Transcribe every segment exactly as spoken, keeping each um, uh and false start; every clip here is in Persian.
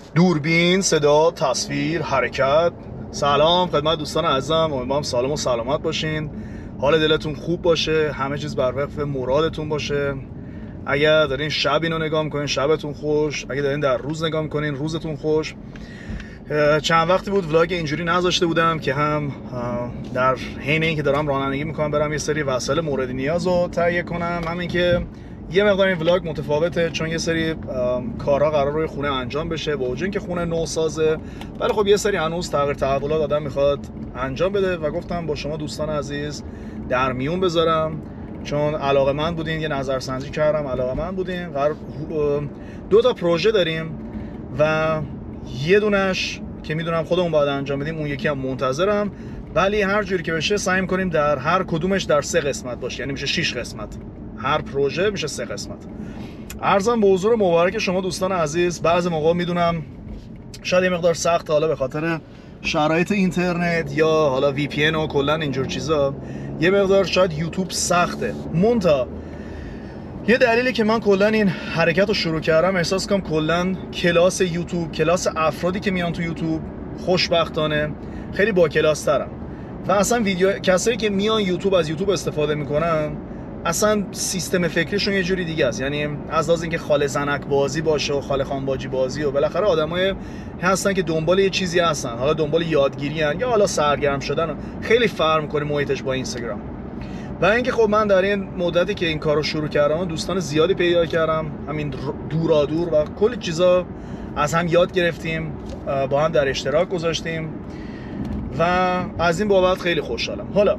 دوربین، صدا، تصویر، حرکت. سلام خدمت دوستان عزیزم، امیدوارم سالم و سلامت باشین، حال دلتون خوب باشه، همه چیز بر وفق مرادتون باشه. اگر دارین شب اینو نگاه میکنین شبتون خوش، اگر دارین در روز نگاه میکنین روزتون خوش. چند وقتی بود ولاگ اینجوری نذاشته بودم که هم در حین اینکه دارم رانندگی میکنم برم یه سری وسایل مورد نیاز رو تهیه کنم، همین که یه مقدار این ولاگ متفاوته چون یه سری کارها قرار روی خونه انجام بشه، با وجود اینکه خونه نوسازه ولی خب یه سری هنوز تغییر تحولات آدم میخواد انجام بده و گفتم با شما دوستان عزیز در میون بذارم، چون علاقه‌مند بودین، یه نظرسنجی کردم، علاقه‌مند بودین. قرار دو تا پروژه داریم و یه دونش که میدونم خودمون باید انجام بدیم، اون یکی هم منتظرم، ولی هر جوری که بشه سعی می‌کنیم در هر کدومش در سه قسمت باشه، یعنی میشه شش قسمت، هر پروژه میشه سه قسمت. عرضم به حضور مبارک شما دوستان عزیز. بعضی موقع میدونم شاید یه مقدار سخت، حالا به خاطر شرایط اینترنت یا حالا وی پی ان و کلا اینجور چیزا یه مقدار شاید یوتیوب سخته. مونتا یه دلیلی که من کلا این حرکت رو شروع کردم، احساس کنم کلا کلاس یوتیوب، کلاس افرادی که میان تو یوتیوب خوشبختانه خیلی با کلاس ترن و اصلا ویدیو کسایی که میان یوتیوب از یوتیوب استفاده میکنن اصلا سیستم فکریشون یه جوری دیگه است. یعنی از لحاظ اینکه خاله زنک بازی باشه و خاله خانباجی بازی و بالاخره آدمای هستن که دنبال یه چیزی هستن، حالا دنبال یادگیری هن یا حالا سرگرم شدن، خیلی فرق میکنه محیطش با اینستاگرام. و اینکه خب من در این مدتی که این کارو شروع کردم دوستان زیادی پیدا کردم، همین دورا دور و کلی چیزا از هم یاد گرفتیم، با هم در اشتراک گذاشتیم و از این بابت خیلی خوشحالم. حالا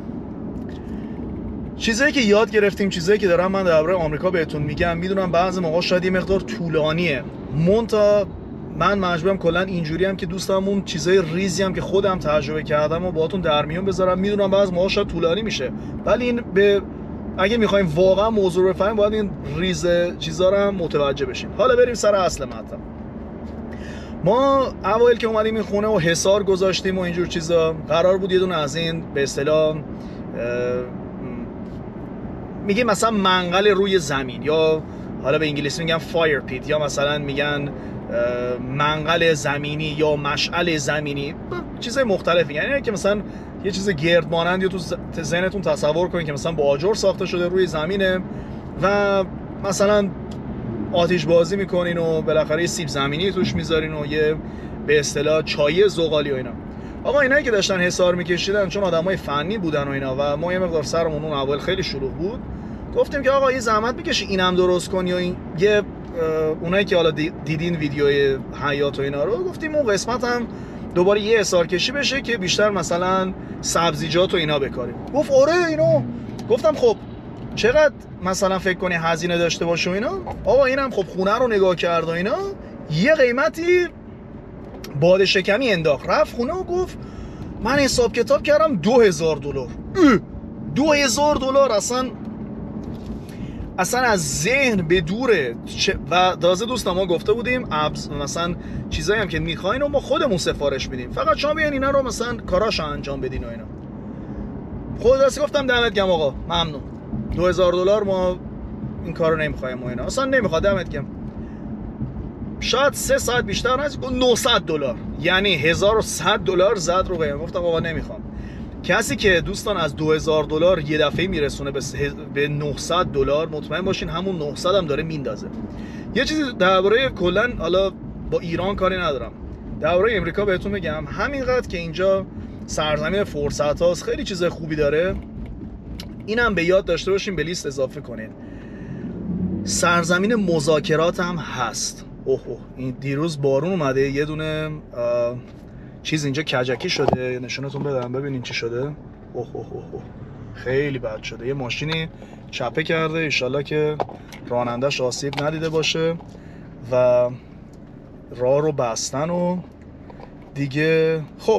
چیزایی که یاد گرفتیم، چیزایی که دارم من درباره آمریکا بهتون میگم، میدونم بعضی موقع شاید یه مقدار طولانیه، مونتا من مجبورم کلا اینجوری هم که دوست دارم اون چیزای ریزی هم که خودم تجربه کردم و باهاتون در میون بذارم. میدونم بعضی موقع شاید طولانی میشه ولی این به اگه میخوایم واقعا موضوع رو بفهمیم باید این ریز چیزا رو هم متوجه بشیم. حالا بریم سر اصل مطلب. ما اوایل که اومدیم این خونه و حصار گذاشتیم و اینجور چیزا، قرار بود یه دونه از این به اصطلاح میگه مثلا منقل روی زمین، یا حالا به انگلیسی میگن فایر پیت، یا مثلا میگن منقل زمینی یا مشعل زمینی، چیزای مختلفی. یعنی که مثلا یه چیز گرد مانند یا تو ذهنتون تصور کنید که مثلا با آجر ساخته شده روی زمینه و مثلا آتش بازی میکنین و بالاخره یه سیب زمینی توش میذارین و یه به اصطلاح چای زغالی و اینا. آقا اینایی که داشتن حصار میکشیدن چون آدمای فنی بودن و اینا و ما یه مقدار سرمون اون اول خیلی شلوغ بود، گفتیم که آقا یه زحمت میکشی اینم درست کن، یا این یه اونایی که حالا دیدین ویدیوی حیات و اینا رو، گفتیم اون قسمت هم دوباره یه حصار کشی بشه که بیشتر مثلا سبزیجات و اینا بکاریم. گفت آره اینو. گفتم خب چقدر مثلا فکر کنی هزینه داشته باشه و اینا؟ آقا اینم خب خونه رو نگاه کرد و اینا، یه قیمتی باد شکمی انداخت، رفت خونه و گفت من حساب کتاب کردم دو هزار دلار. دو هزار دلار اصلا اصلا از ذهن به دوره. و تازه دوستان ما گفته بودیم ابز مثلا چیزایی هم که میخواین و ما خودمون سفارش میدیم، فقط شما بیاین اینا رو مثلا کاراشو انجام بدین و اینا. خود دستی گفتم دمت گرم آقا، ممنون، دو هزار دلار ما این کارو نمیخوایم و اینا، اصلا نمیخواد، دمت گرم. شاید سه ساعت بیشتر نزدیک نهصد دلار، یعنی هزار و صد دلار زد رو قیمت. گفتم آقا نمیخوام. کسی که دوستان از دو هزار دلار یه دفعه میرسونه به نهصد دلار، مطمئن باشین همون نهصد هم داره میندازه. یه چیزی درباره کلا حالا با ایران کاری ندارم، درباره امریکا بهتون میگم، همینقدر که اینجا سرزمین فرصت هاست، خیلی چیز خوبی داره، اینم به یاد داشته باشین، به لیست اضافه کنین. سرزمین مذاکرات هم هست. اوه اوه این دیروز بارون اومده، یه دونه چیز اینجا کجکی شده، نشونتون بدم ببینین چی شده. اوه اوه اوه اوه خیلی بد شده. یه ماشینی چپه کرده، انشالله که رانندش آسیب ندیده باشه و راه رو بستن و دیگه. خب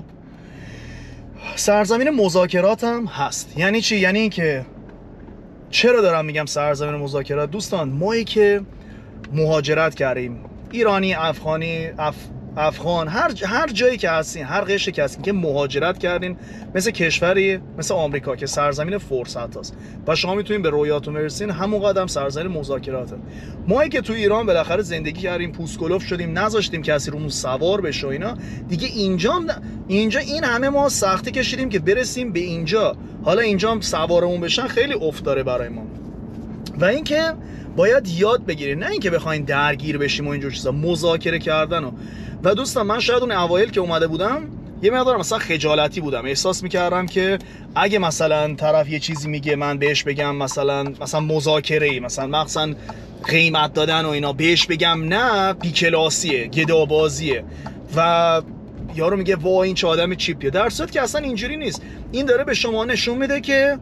سرزمین مذاکرات هم هست. یعنی چی؟ یعنی این که چرا دارم میگم سرزمین مذاکرات؟ دوستان مایی که مهاجرت کردیم، ایرانی، افغانی، اف... افغان، هر هر جایی که هستین، هر قشری که هستین که مهاجرت کردین مثل کشوری مثل آمریکا که سرزمین فرصت هست و شما میتونین به رویاتون برسین، همون قدم سرزمین مذاکراته. ما که تو ایران بالاخره زندگی کردیم، پوسکلوف شدیم، نذاشتیم کسی رو سوار بشه و اینا، دیگه اینجا اینجا این همه ما سختی کشیدیم که برسیم به اینجا، حالا اینجا هم سوارمون بشن خیلی افت داره برای ما. و اینکه باید یاد بگیرین، نه اینکه بخواین درگیر بشیم و اینجور چیزا، مذاکره کردن و و دوستان من شاید اون اوایل که اومده بودم یه مقدار مثلا خجالتی بودم، احساس میکردم که اگه مثلا طرف یه چیزی میگه من بهش بگم مثلا مثلا مذاکره ای، مثلا مثلا قیمت دادن و اینا، بهش بگم نه بیکلاسیه، گدابازیه و یارو میگه وای این چه آدم چیپیه، در صورتی که اصلا اینجوری نیست. این داره به شما نشون میده که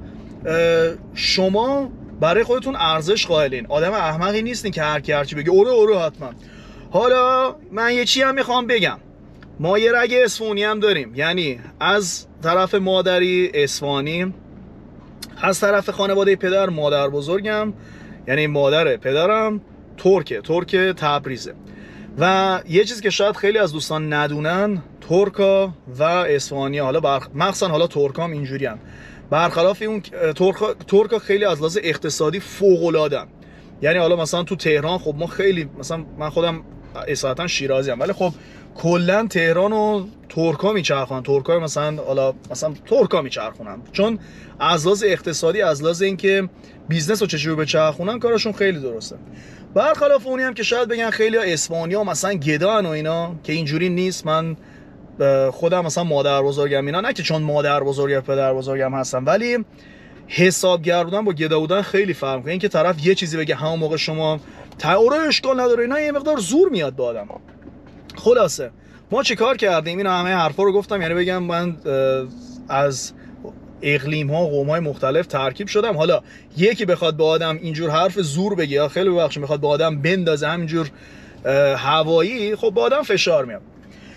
شما برای خودتون ارزش قائلین، آدم احمقی نیستین که هر کی هر چی بگه اوره اوره حتما. حالا من یه چی هم میخوام بگم، ما یه رگ اصفهانی هم داریم، یعنی از طرف مادری اصفهانی، از طرف خانواده پدر مادر بزرگم یعنی مادر پدرم ترکه، ترک تبریزه. و یه چیز که شاید خیلی از دوستان ندونن، ترکا و اصفهانی، حالا بر... مخصوصا حالا ترکام اینجوری هم، برخلاف اون ترکا ترکا خیلی از لحاظ اقتصادی فوق العاده، یعنی حالا مثلا تو تهران خب ما خیلی، مثلا من خودم اصالتا شیرازی ام، ولی خب کلا تهران و ترکا میچرخونن، ترکا مثلا حالا مثلا ترکا میچرخونن، چون از لحاظ اقتصادی، از لحاظ اینکه بیزنس رو چجوری بچرخونن کارشون خیلی درسته. برخلاف اونی هم که شاید بگن خیلی اسپانیا مثلا گدان و اینا، که اینجوری نیست. من خودم مثلا مادر بزرگم اینا، نه که چون مادر بزرگم پدر بزرگم هستم، ولی حسابگر بودن با گدا بودن خیلی فرق میکنه. اینکه طرف یه چیزی بگه همون موقع شما تعاره اشکال نداره اینا، یه مقدار زور میاد به آدم. خلاصه ما چه کار کردیم؟ اینا همه حرفا رو گفتم، یعنی بگم من از اقلیم ها قوم های مختلف ترکیب شدم. حالا یکی بخواد به آدم اینجور حرف زور بگه یا خیلی ببخشید میخواد به آدم بندازه همینجور هوایی، خب به آدم فشار میاد.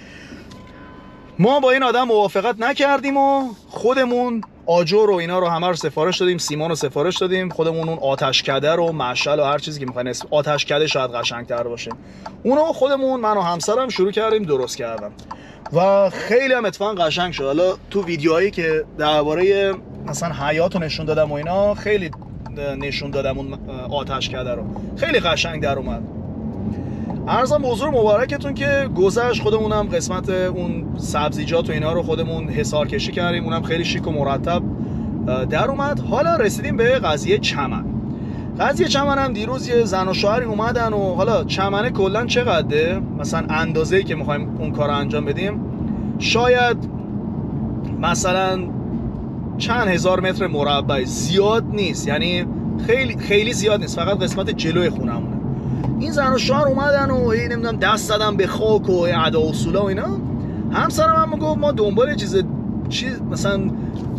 ما با این آدم موافقت نکردیم و خودمون آجر و اینا رو همه رو سفارش دادیم، سیمان رو سفارش دادیم، خودمون اون آتشکده رو مشعل و هر چیزی که میخواین، آتشکده شاید قشنگ‌تر باشه، اونو خودمون من و همسرم شروع کردیم درست کردم و خیلی هم اتفاقا قشنگ شد. حالا تو ویدیوهایی که درباره مثلا حیات رو نشون دادم و اینا خیلی نشون دادم اون آتشکده رو، خیلی قشنگ در اومد. عرضم به حضور مبارکتون که گذشت، خودمونم قسمت اون سبزیجات و اینا رو خودمون حصار کشی کردیم، اونم خیلی شیک و مرتب در اومد. حالا رسیدیم به قضیه چمن. قضیه چمن هم دیروز یه زن و شوهری اومدن و حالا چمنه کلا چقدره، مثلا اندازه‌ای که می‌خوایم اون کارو انجام بدیم شاید مثلا چند هزار متر مربع، زیاد نیست، یعنی خیلی خیلی زیاد نیست، فقط قسمت جلوی خونمونه. این زن و شوهر اومدن و هی نمیدونم دست زدن به خاک و ادا و اصولا و اینا. همسرم هم میگفت ما دنبال چیز چیز مثلا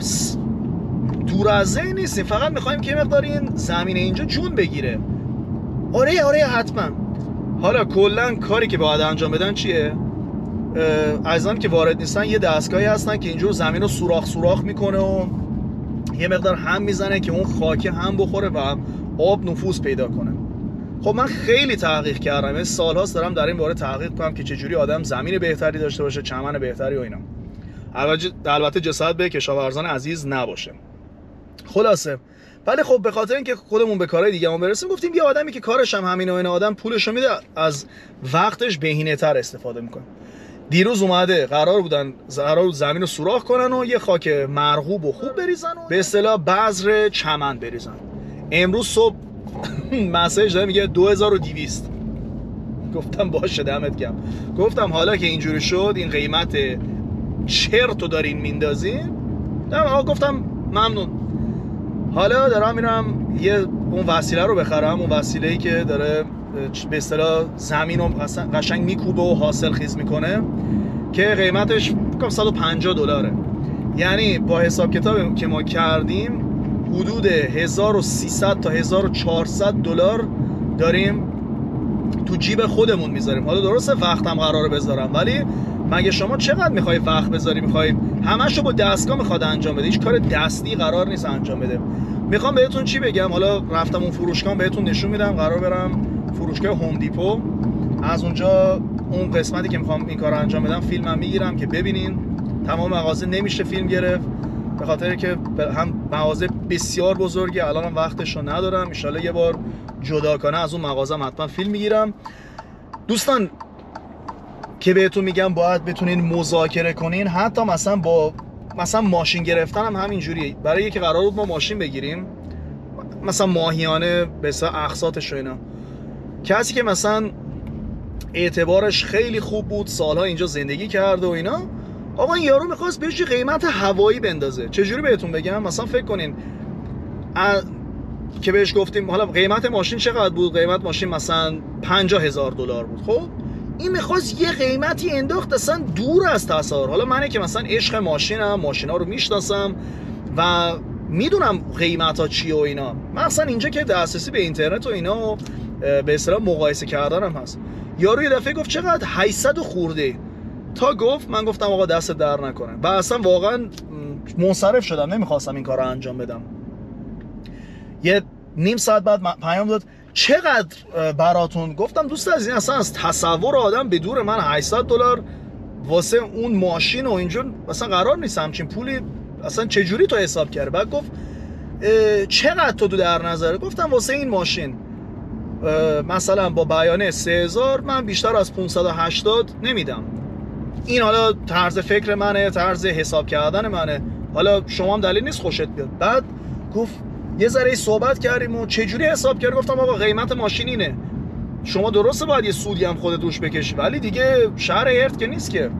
دور از ذهن نیستیم، فقط میخوایم که مقدار این زمین اینجا جون بگیره. آره آره حتما. حالا کلا کاری که باید انجام بدن چیه؟ عزیزان که وارد نیستن یه دستگاهی هستن که اینجور زمین رو سوراخ سوراخ میکنه و یه مقدار هم میزنه که اون خاکه هم بخوره و آب نفوذ پیدا کنه. خب من خیلی تحقیق کردم، این سال‌هاست دارم در این باره تحقیق کنم که چجوری آدم زمین بهتری داشته باشه، چمن بهتری و اینا. البته جسارت به کشاورزان عزیز نباشه. خلاصه ولی خب به خاطر اینکه خودمون به کارهای دیگه‌مون برسیم، گفتیم یه آدمی که کارش هم همینه و این آدم پولشو میده، از وقتش بهینه‌تر استفاده میکنه. دیروز اومده قرار بودن قرار بود زمین رو سوراخ کنن و یه خاک مرغوب و خوب بریزن و به اصطلاح بذر چمن بریزن. امروز صبح مسیج داره میگه دو هزار و دویست. گفتم باشه دمت گرم. گفتم حالا که اینجوری شد این قیمت چرتو دارین میندازین، آقا گفتم ممنون. حالا دارم میرم یه اون وسیله رو بخرم، اون وسیله‌ای که داره به اصطلاح زمین رو قشنگ میکوبه و حاصل خیز میکنه که قیمتش فکر صد و پنجاه دلاره. یعنی با حساب کتابی که ما کردیم حدود هزار و سیصد تا هزار و چهارصد دلار داریم تو جیب خودمون میذاریم. حالا درسته وقتم قراره بذارم، ولی مگه شما چقدر میخوای وقت بذاری؟ میخوای همشو با دستگاه میخواد انجام بده، هیچ کار دستی قرار نیست انجام بده. میخوام بهتون چی بگم، حالا رفتم اون فروشگاه بهتون نشون میدم، قرار برم فروشگاه هوم دیپو از اونجا اون قسمتی که میخوام این کار رو انجام بدم فیلمم میگیرم که ببینین. تمام مغازه نمیشه فیلم گرفت به خاطر که هم مغازه بسیار بزرگه، الان هم وقتش رو ندارم. ان شاءالله یه بار جدا کنه از اون مغازه حتما فیلم میگیرم. دوستان که بهتون میگم باید بتونین مذاکره کنین، حتی مثلا با مثلا ماشین گرفتن هم همینجوریه. برای یکی قرار بود ما ماشین بگیریم مثلا ماهیانه به حساب اقساطش و اینا، کسی که مثلا اعتبارش خیلی خوب بود، سالها اینجا زندگی کرده و اینا، آقا این یارو میخواست بهش قیمت هوایی بندازه. چجوری بهتون بگم؟ مثلا فکر کنین ا... که بهش گفتیم حالا قیمت ماشین چقدر بود؟ قیمت ماشین مثلا پنجاه هزار دلار بود. خب این میخواست یه قیمتی انداخت اصلا دور از تصور. حالا منه که مثلا عشق ماشینم، ماشینا رو میشناسم و میدونم قیمت ها چیه و اینا. مثلا اینجا که دسترسی به اینترنت و اینا به اصطلاح مقایسه کردنم هست. یارو یه دفعه گفت چقدر؟ هشتصد خورده. تا گفت من گفتم آقا دست در نکنه و اصلا واقعا منصرف شدم، نمیخواستم این کار رو انجام بدم. یه نیم ساعت بعد پیام داد چقدر براتون؟ گفتم دوست عزیز اصلا از تصور آدم به دور، من هشتصد دلار واسه اون ماشین و اینجور اصلا قرار نیست همچین پولی، اصلا چجوری تو حساب کرده؟ بعد گفت چقدر تو در نظره؟ گفتم واسه این ماشین مثلا با بیانه سه هزار من بیشتر از پانصد و هشتاد نمیدم. این حالا طرز فکر منه، طرز حساب کردن منه، حالا شما هم دلیل نیست خوشت بیاد. بعد گفت یه ذره صحبت کردیم و چجوری حساب کرد؟ گفتم آقا قیمت ماشین اینه، شما درسته باید یه سودی هم خودت روش بکشی ولی دیگه شهر ارت که نیست که.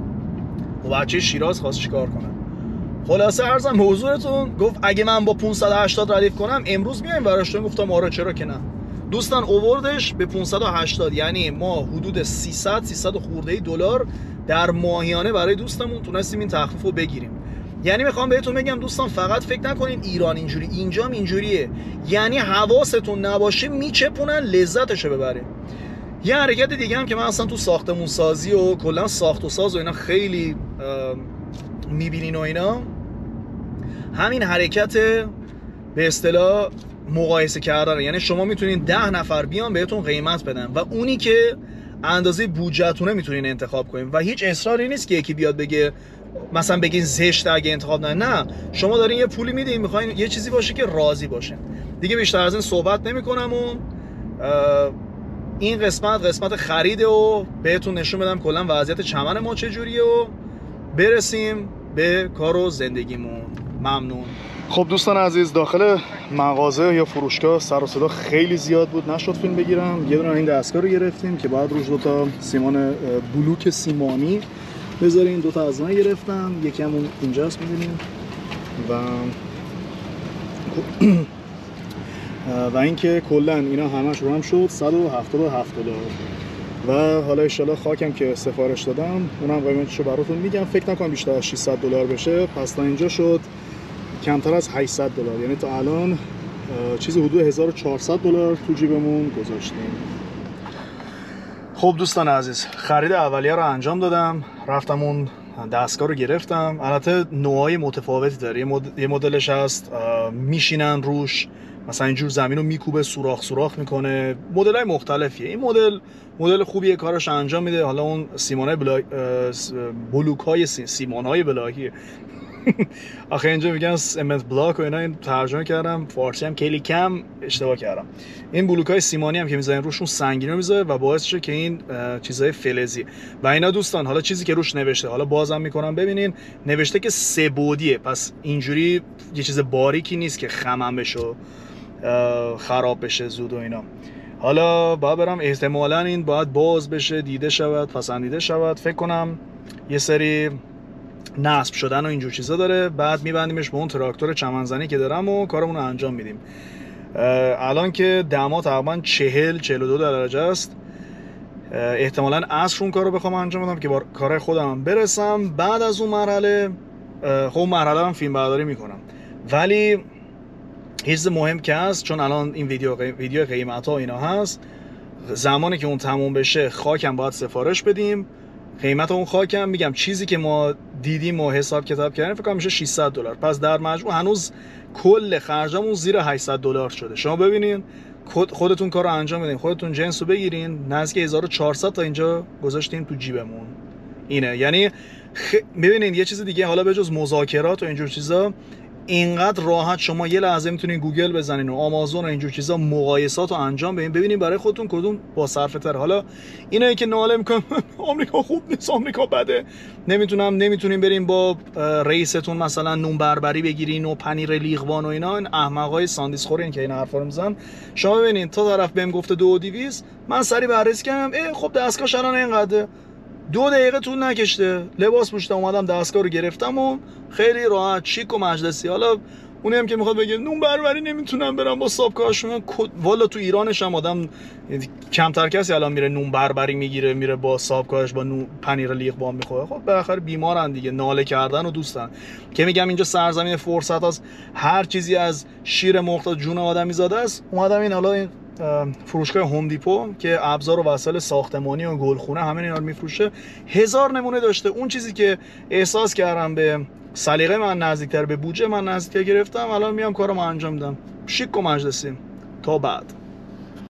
و بچه شیراز خواست چیکار کنه؟ خلاصه عرضم به حضورتون گفت اگه من با پانصد و هشتاد ردیف کنم امروز میایم براش. گفتم آره چرا که نه. دوستان اووردش به پانصد و هشتاد، یعنی ما حدود سیصد سیصد خورده دلار در ماهیانه برای دوستمون تونستیم این تخفیف رو بگیریم. یعنی میخوام بهتون بگم دوستان فقط فکر نکنین ایران اینجوری، اینجام اینجوریه. یعنی حواستون نباشه میچپونن لذتشو ببرین. یه حرکت دیگه هم که من اصلا تو ساختمون سازی و کلا ساخت و ساز و اینا خیلی میبینین و اینا، همین حرکت به اصطلاح مقایسه کردن. یعنی شما میتونین ده نفر بیان بهتون قیمت بدن و اونی که اندازه بودجه‌تونه میتونین انتخاب کنین و هیچ اصراری نیست که یکی بیاد بگه مثلا بگین زشت اگه انتخاب نه. نه، شما دارین یه پولی میدین، میخواین یه چیزی باشه که راضی باشین. دیگه بیشتر از این صحبت نمیکنم و این قسمت قسمت خریده و بهتون نشون بدم کلا وضعیت چمن ما چجوریه و برسیم به کار و زندگیمون. ممنون. خب دوستان عزیز، داخل مغازه یا فروشگاه سر و صدا خیلی زیاد بود، نشد فیلم بگیرم. یه دونه این دستگاه رو گرفتیم که بعد روش دو تا سیمان بلوک سیمانی بذارین. دو تا از اونها گرفتم، یکی هم اینجاست می‌بینید و و اینکه کلا اینا همش رو هم شد صد و هفتاد و هفت دلار و حالا ان شاءالله خاکم که سفارش دادم اونم قیمتشو براتون میگم. فکر نکنم بیشتر از ششصد دلار بشه. پس تا اینجا شد کمتر از هشتصد دلار، یعنی تا الان چیزی حدود هزار و چهارصد دلار تو جیبمون گذاشتیم. خب دوستان عزیز، خرید اولیه رو انجام دادم، رفتم اون دستگاه رو گرفتم. البته نوعای متفاوتی داره. یه مدلش هست میشینن روش مثلا اینجور زمین رو میکوبه، سوراخ سوراخ میکنه، مدل‌های مختلفیه. این مدل مدل خوبیه، کارش انجام میده. حالا اون سیمانای بلا... بلوک‌های سیمانای بلاکی آخه اینجا میگن سمنت بلاک و اینا، این ترجمه کردم، فارسی هم خیلی کم اشتباه کردم. این بلوک‌های سیمانی هم که میذارن روشون سنگینی میذاره و باعث میشه که این چیزای فلزی و اینا. دوستان حالا چیزی که روش نوشته، حالا بازم میکنم ببینین، نوشته که سه بعدیه، پس اینجوری یه چیز باریکی نیست که خمم بشه خراب بشه زود و اینا. حالا باید برم، احتمالاً این باید باز بشه، دیده شود، پسندیده شود. فکر کنم یه سری نصب شدن و اینجور چیزا داره، بعد میبندیمش به اون تراکتور چمنزنی که دارم و کارمون رو انجام میدیم. الان که دما تقریبا چهل چهل و دو درجه است، احتمالاً عصر اون کار رو بخوام انجام بدم که با کار خودم برسم. بعد از اون مرحله خب مرحله هم فیلم برداری میکنم. ولی چیز مهم که هست، چون الان این ویدیو ویدیو قیمت ها اینا هست، زمانی که اون تموم بشه خاکم باید سفارش بدیم. قیمت اون خاکم میگم چیزی که ما دیدیم و حساب کتاب کردیم فکر کنم میشه ششصد دلار. پس در مجموع هنوز کل خرجمون زیر هشتصد دلار شده. شما ببینین خودتون کار رو انجام بدین، خودتون جنس رو بگیرین، نزدیک هزار و چهارصد تا اینجا گذاشتیم تو جیبمون. اینه یعنی خ... ببینید یه چیز دیگه، حالا به جز مذاکرات و اینجور چیزا، اینقدر راحت شما یه لحظه میتونین گوگل بزنین و آمازون و اینجور چیزا مقایسات رو انجام بدین، ببینین برای خودتون کدوم با صرفه تر. حالا اینایی که ناله میکنن آمریکا خوب نیست، آمریکا بده، نمیتونم نمیتونین بریم با رئیستون مثلا نون بربری بگیرین و پنیر لیغوان و اینا، این احمقای ساندیس خورین که این حرفا رو میزنن. شما ببینین تا طرف بهم گفته دو و دویست، من سری بررسی کردم، اه خب دستگاهش الان اینقدره، دو دقیقه طول نکشته، لباس پوشیدم اومدم دستگاه رو گرفتم و خیلی راحت شیک و مجلسی. حالا اونی هم که میخواد بگه نون بربری نمیتونم برم با سابکاشون، والا تو ایرانش هم آدم کمتر کسی الان میره نون بربری میگیره میره با سابکاش با نون پنیر لیغوان میخوره. خب بالاخره بیمارن دیگه، ناله کردن و دوستن که میگم اینجا سرزمین فرصت است، هر چیزی از شیر مرغ تا جون آدمی زاده است. اومدم این حالا این فروشگاه هوم دیپو که ابزار و وسایل ساختمانی و گلخونه همین اینا رو میفروشه، هزار نمونه داشته. اون چیزی که احساس کردم به سلیقه من نزدیکتر، به بودجه من نزدیکتر گرفتم، الان میام کارم انجام میدم، شیک و مجلسی. تا بعد.